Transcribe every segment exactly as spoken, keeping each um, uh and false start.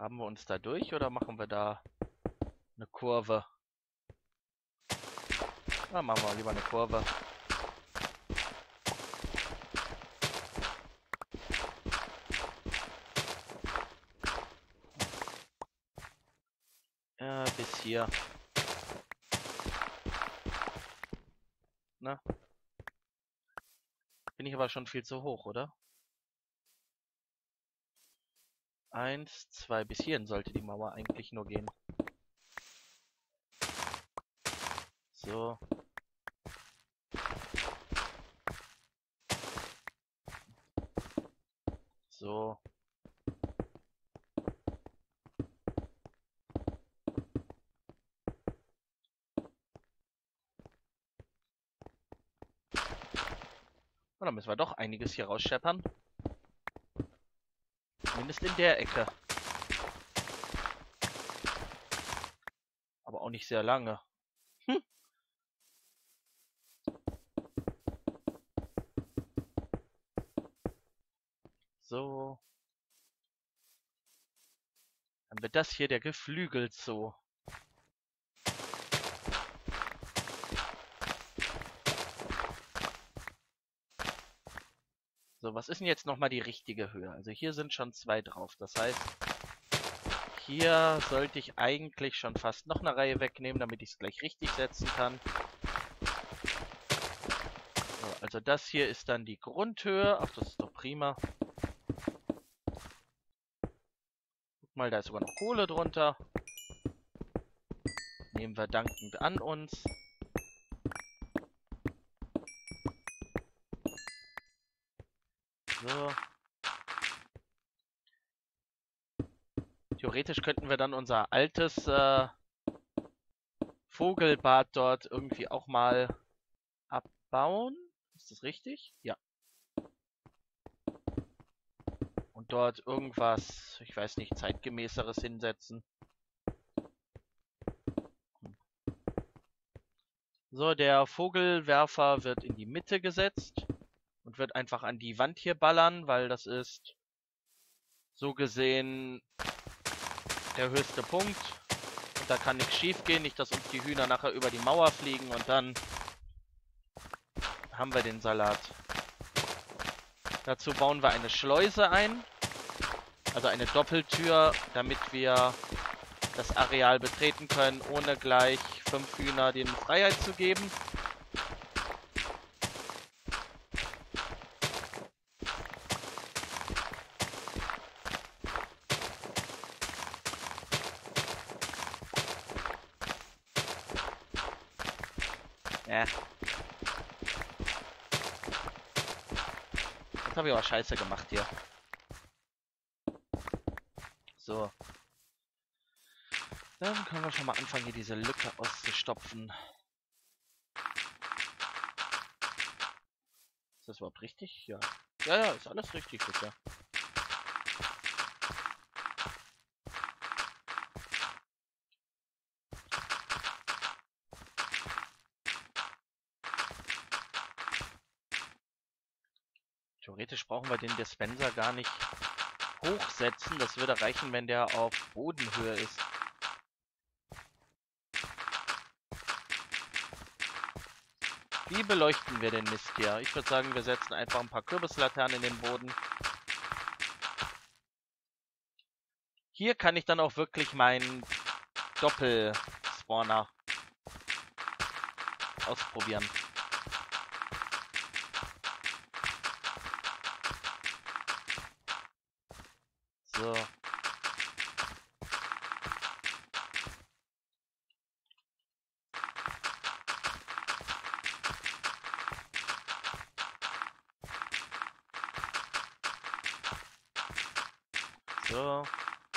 Graben wir uns da durch oder machen wir da eine Kurve? Na, machen wir lieber eine Kurve. Ja, bis hier. Na? Bin ich aber schon viel zu hoch, oder? Eins, zwei, bis hierhin sollte die Mauer eigentlich nur gehen. So. So. Und dann müssen wir doch einiges hier rausscheppern. Zumindest in der Ecke. Aber auch nicht sehr lange. Hm. So. Dann wird das hier der Geflügelzoo. So, was ist denn jetzt nochmal die richtige Höhe? Also hier sind schon zwei drauf. Das heißt, hier sollte ich eigentlich schon fast noch eine Reihe wegnehmen, damit ich es gleich richtig setzen kann. So, also das hier ist dann die Grundhöhe. Ach, das ist doch prima. Guck mal, da ist sogar noch Kohle drunter. Nehmen wir dankend an uns. So. Theoretisch könnten wir dann unser altes äh, Vogelbad dort irgendwie auch mal abbauen. Ist das richtig? Ja. Und dort irgendwas, ich weiß nicht, zeitgemäßeres hinsetzen. So, der Vogelwerfer wird in die Mitte gesetzt und wird einfach an die Wand hier ballern, weil das ist so gesehen der höchste Punkt. Und da kann nichts schief gehen, nicht, dass uns die Hühner nachher über die Mauer fliegen und dann haben wir den Salat. Dazu bauen wir eine Schleuse ein, also eine Doppeltür, damit wir das Areal betreten können, ohne gleich fünf Hühner denen Freiheit zu geben. Ja. Jetzt habe ich aber Scheiße gemacht hier. So. Dann können wir schon mal anfangen, hier diese Lücke auszustopfen. Ist das überhaupt richtig? Ja. Ja, ja, ist alles richtig, bitte. Theoretisch brauchen wir den Dispenser gar nicht hochsetzen. Das würde reichen, wenn der auf Bodenhöhe ist. Wie beleuchten wir den Mist hier? Ich würde sagen, wir setzen einfach ein paar Kürbislaternen in den Boden. Hier kann ich dann auch wirklich meinen Doppelspawner ausprobieren. So. So.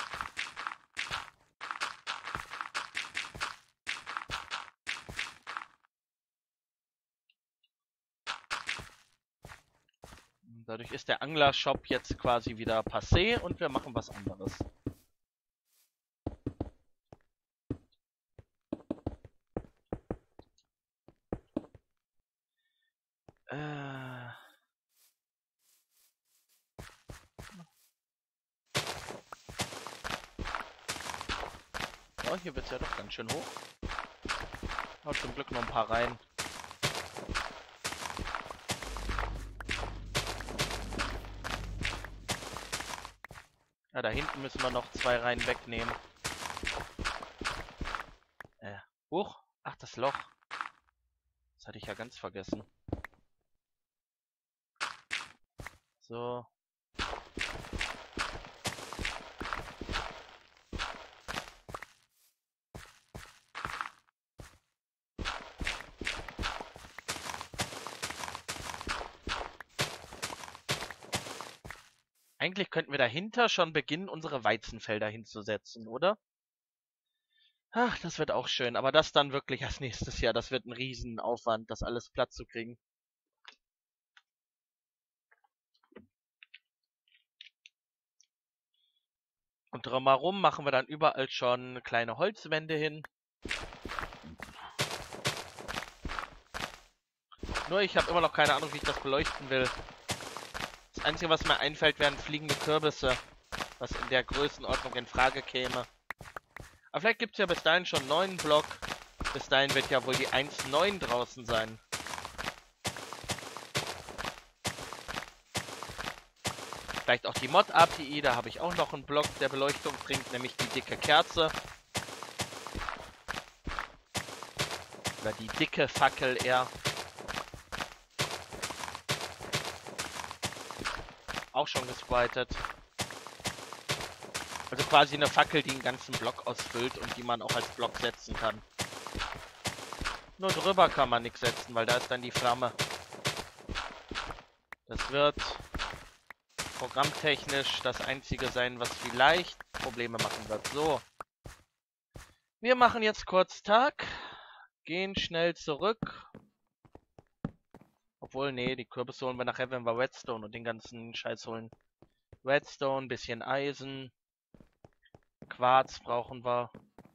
Dadurch ist der Angler-Shop jetzt quasi wieder passé und wir machen was anderes. Äh... Oh, hier wird es ja doch ganz schön hoch. Aber zum Glück noch ein paar Reihen. Ja, da hinten müssen wir noch zwei Reihen wegnehmen. Äh, hoch? Ach, das Loch. Das hatte ich ja ganz vergessen. So. Eigentlich könnten wir dahinter schon beginnen, unsere Weizenfelder hinzusetzen, oder? Ach, das wird auch schön, aber das dann wirklich erst nächstes Jahr. Das wird ein Riesenaufwand, das alles platt zu kriegen. Und drumherum machen wir dann überall schon kleine Holzwände hin. Nur ich habe immer noch keine Ahnung, wie ich das beleuchten will. Das Einzige, was mir einfällt, wären fliegende Kürbisse, was in der Größenordnung in Frage käme. Aber vielleicht gibt es ja bis dahin schon einen neuen Block. Bis dahin wird ja wohl die eins Punkt neun draußen sein. Vielleicht auch die Mod-A P I, da habe ich auch noch einen Block, der Beleuchtung bringt, nämlich die dicke Kerze. Oder die dicke Fackel eher. Auch schon gespritet. Also quasi eine Fackel, die einen ganzen Block ausfüllt und die man auch als Block setzen kann. Nur drüber kann man nichts setzen, weil da ist dann die Flamme. Das wird programmtechnisch das einzige sein, was vielleicht Probleme machen wird. So. Wir machen jetzt kurz Tag. Gehen schnell zurück. Obwohl, nee, die Kürbisse holen wir nachher, wenn wir Redstone und den ganzen Scheiß holen. Redstone, bisschen Eisen. Quarz brauchen wir.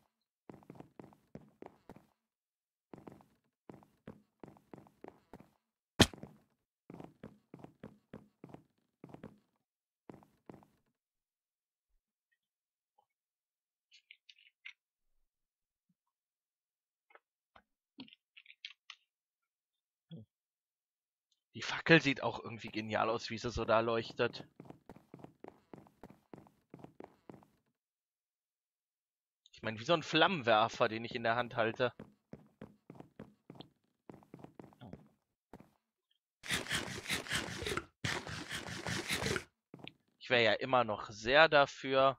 Die Fackel sieht auch irgendwie genial aus, wie sie so da leuchtet. Ich meine, wie so ein Flammenwerfer, den ich in der Hand halte. Ich wäre ja immer noch sehr dafür,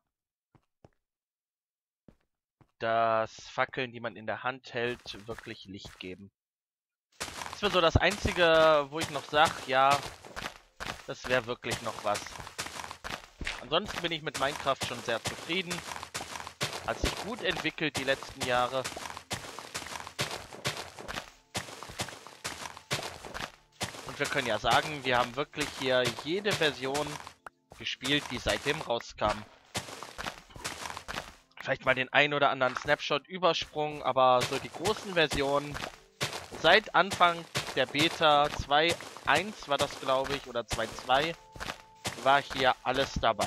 dass Fackeln, die man in der Hand hält, wirklich Licht geben. Das wäre so das Einzige, wo ich noch sage, ja, das wäre wirklich noch was. Ansonsten bin ich mit Minecraft schon sehr zufrieden. Hat sich gut entwickelt die letzten Jahre. Und wir können ja sagen, wir haben wirklich hier jede Version gespielt, die seitdem rauskam. Vielleicht mal den ein oder anderen Snapshot-Übersprung, aber so die großen Versionen seit Anfang der Beta zwei Punkt eins war das, glaube ich, oder zwei Punkt zwei, war hier alles dabei.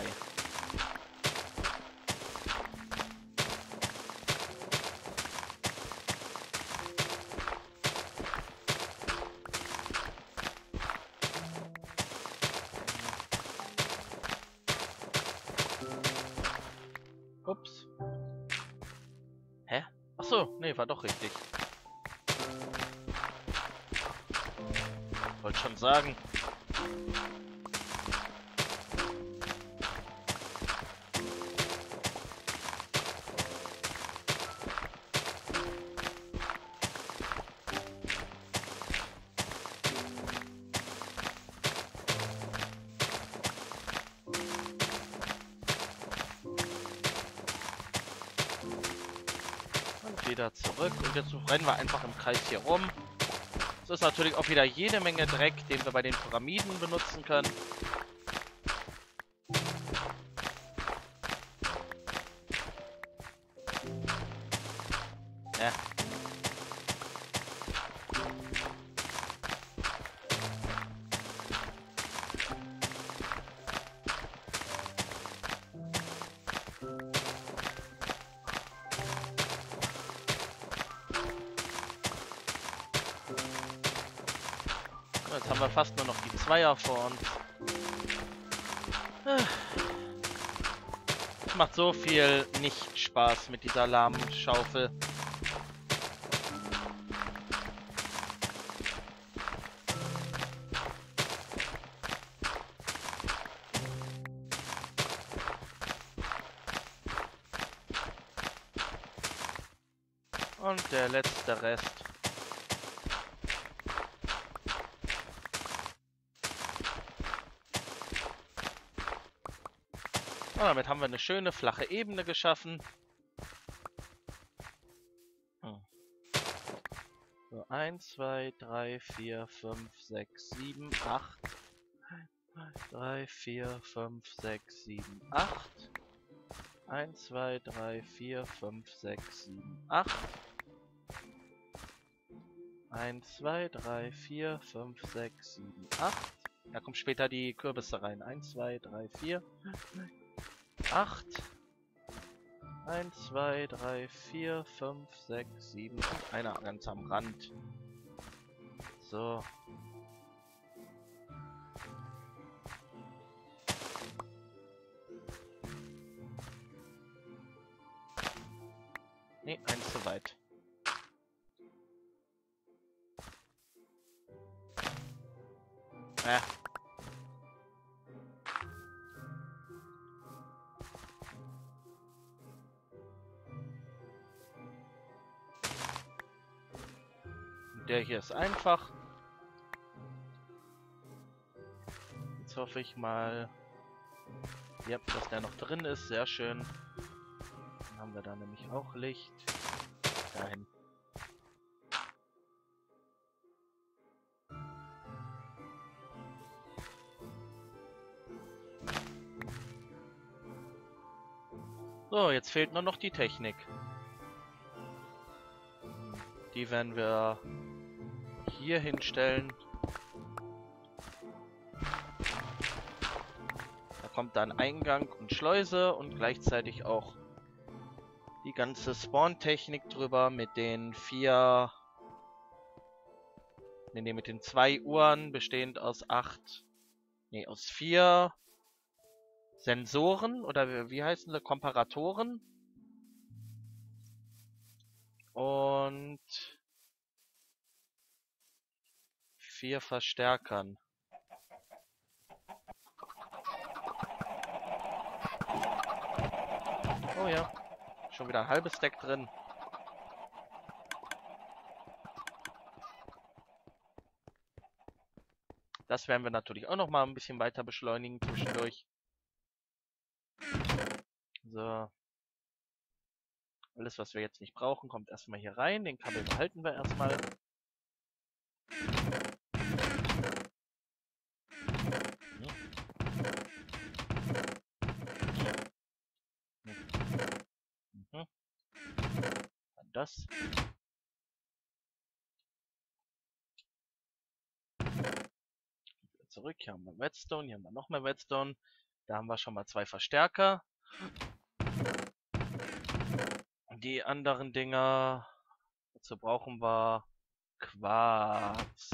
Ups. Hä? Achso, nee, war doch richtig. Wollte schon sagen. Und wieder zurück. Und jetzt rennen wir einfach im Kreis hier rum. Das ist natürlich auch wieder jede Menge Dreck, den wir bei den Pyramiden benutzen können. Ja. haben wir fast nur noch die Zweier vor uns. Es macht so viel nicht Spaß mit dieser lahmen Schaufel. Und der letzte Rest. Und damit haben wir eine schöne flache Ebene geschaffen. Hm. So, eins, zwei, drei, vier, fünf, sechs, sieben, acht. drei, vier, fünf, sechs, sieben, acht. eins, zwei, drei, vier, fünf, sechs, sieben, acht. eins, zwei, drei, vier, fünf, sechs, sieben, acht. Da kommen später die Kürbisse rein. eins, zwei, drei, vier, acht. eins, zwei, drei, vier, fünf, sechs, sieben und einer ganz am Rand. So. Ne, eins zu weit. Äh. Der hier ist einfach. Jetzt hoffe ich mal, ja, dass der noch drin ist. Sehr schön. Dann haben wir da nämlich auch Licht. Dahin. So, jetzt fehlt nur noch die Technik. Die werden wir hier hinstellen. Da kommt dann Eingang und Schleuse und gleichzeitig auch die ganze Spawn-Technik drüber mit den vier... Ne, ne, mit den zwei Uhren, bestehend aus acht... Ne, aus vier Sensoren, oder wie, wie heißen sie? Komparatoren. Und vier Verstärkern. Oh ja, schon wieder ein halbes Stack drin. Das werden wir natürlich auch noch mal ein bisschen weiter beschleunigen zwischendurch. So. Alles, was wir jetzt nicht brauchen, kommt erstmal hier rein. Den Kabel behalten wir erstmal. Mhm. Dann das. Zurück. Hier haben wir Redstone. Hier haben wir noch mehr Redstone. Da haben wir schon mal zwei Verstärker. Die anderen Dinger, dazu brauchen wir Quarz.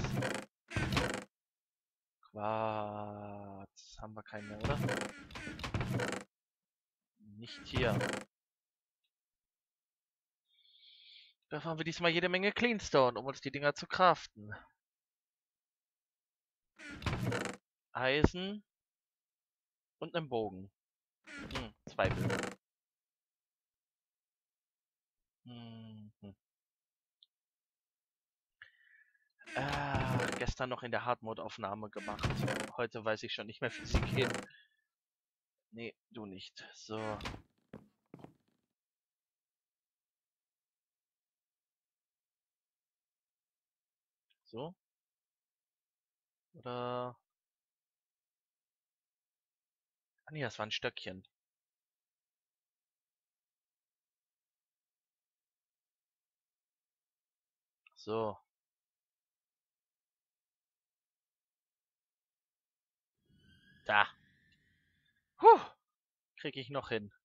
Quarz. Haben wir keinen mehr, oder? Nicht hier. Da haben wir diesmal jede Menge Cleanstone, um uns die Dinger zu craften. Eisen und einen Bogen. Hm, zwei Bögen. Hm, hm. Ah, gestern noch in der Hardmode-Aufnahme gemacht. Heute weiß ich schon nicht mehr, wie sie gehen. Nee, du nicht. So. So. Oder... Ah nee, das war ein Stöckchen. So. Da. Puh. Krieg ich noch hin.